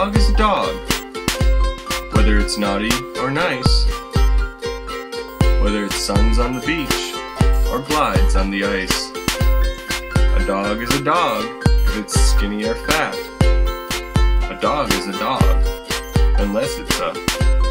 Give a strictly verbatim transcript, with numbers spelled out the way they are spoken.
dog is a dog, whether it's naughty or nice, whether it suns on the beach or glides on the ice. A dog is a dog if it's skinny or fat. A dog is a dog unless it's a